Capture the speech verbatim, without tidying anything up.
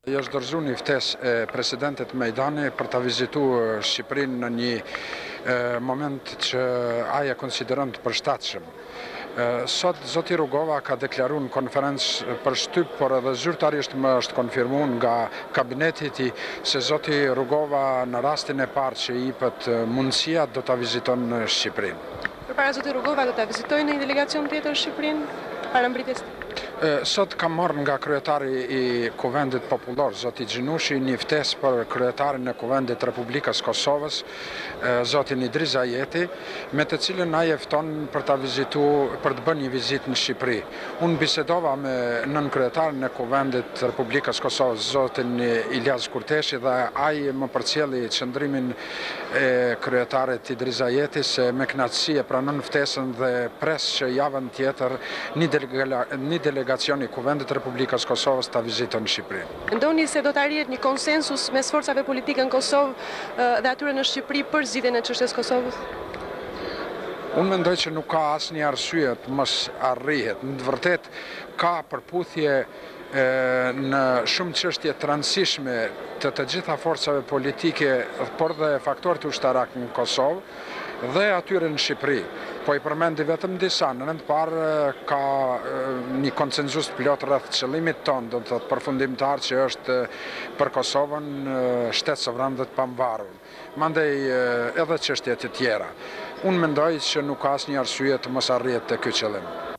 Është dorëzu një ftesë e presidentit Mejdani për të vizituar Shqipërinë në një e, moment që aja konsideron të përshtatshëm. E, Sot zoti Rugova ka deklaruar në konferencë për shtyp, por edhe zyrtarisht më është konfirmuar nga kabineti i tij se zoti Rugova në rastin e parë që i jepet mundësia do ta viziton në Shqipërinë. Përpara zoti Rugova do ta vizitojë në një delegacion tjetër Shqipërinë para mbritjes. Sot kam marrë nga kryetari i Kuvendit Popullor, zoti Xhinushi, një ftesë për kryetarin e Kuvendit Republikës Kosovës, zotin Idris Ajeti, me të cilën ai e fton për ta vizituar, për të bërë një vizitë në Shqipëri. Unë bisedova me nën kryetarin e Kuvendit Republikës Kosovës, zotin Ilyas Kurteshi, dhe ai më përcjelli qëndrimin e kryetarit Idris Ajeti se me kënaqësi e pranon ftesën dhe pres që javën tjetër një një delegacion i Kuvendit Republikës Kosovës ta viziton Shqipërinë. Mendoni se do të arrihet një konsensus mes forcave politike në Kosovë dhe atyre në Shqipëri për zgjidhjen e çështjes Kosovës? Unë mendoj që nuk ka asnjë arsye të mos arrihet. Në të vërtetë ka përputhje në shumë çështje të rëndësishme të të gjitha forcave politike, por dhe faktorët ushtarak në Kosovë dhe atyre në Shqipëri. Po i përmendi vetëm disa. Në rend parë ka një konsenzus plot rreth qëllimit tonë, do të thotë përfundimtar, që është për Kosovën shtet sovran dhe të pavarur. Mandej edhe çështje të tjera. Unë mendoj që nuk ka asnjë arsye të mos arrihet te ky qëllim.